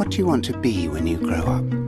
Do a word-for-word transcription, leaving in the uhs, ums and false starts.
What do you want to be when you grow up?